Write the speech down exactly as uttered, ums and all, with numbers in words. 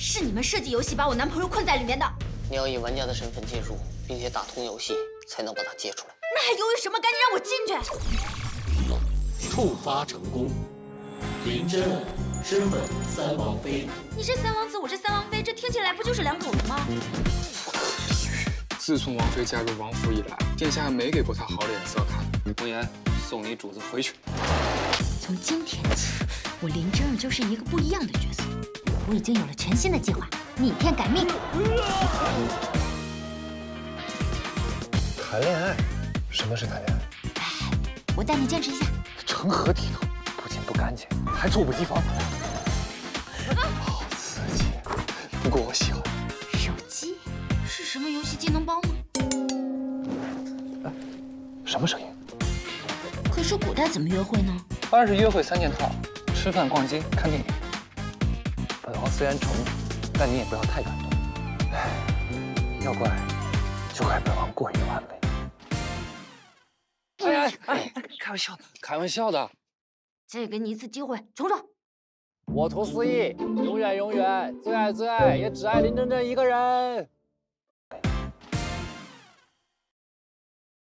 是你们设计游戏把我男朋友困在里面的。 你要以玩家的身份进入，并且打通游戏，才能把他接出来。 那还犹豫什么？赶紧让我进去！ 触发成功，林真身份三王妃。 你是三王子，我是三王妃，这听起来不就是两口子吗？ 自从王妃加入王府以来，殿下没给过她好脸色看。 红颜，送你主子回去。 从今天起，我林真儿就是一个不一样的角色。我已经有了全新的计划，逆天改命。 谈恋爱？什么是谈恋爱？ 哎，我带你见识一下。 成何体统？不仅不干净，还猝不及防。好刺激！不过我喜欢。 手机是什么游戏技能包吗？ 哎，什么声音？ 可是古代怎么约会呢？ 当然是约会三件套：吃饭、逛街、看电影。本王虽然宠你，但你也不要太感动。哎，要怪就怪本王过于完美。哎哎哎，开玩笑的， 开玩笑的。 再给你一次机会，重说。 我图思义，永远永远最爱最爱也只爱林真真一个人。